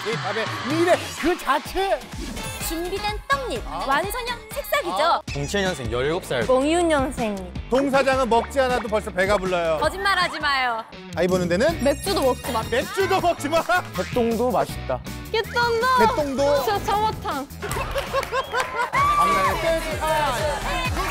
K-팝의 미래 그 자체. 준비된 떡잎, 완성형 색사기죠. 07년생 17살. 02년생. 동사장은 먹지 않아도 벌써 배가 불러요. 거짓말하지 마요. 아이 보는 데는 맥주도 먹지 마. 맥주도 먹지 마. 개똥도 맛있다. 깨떤다. 개똥도. 저 청어탕. 강남의 댄스 타임.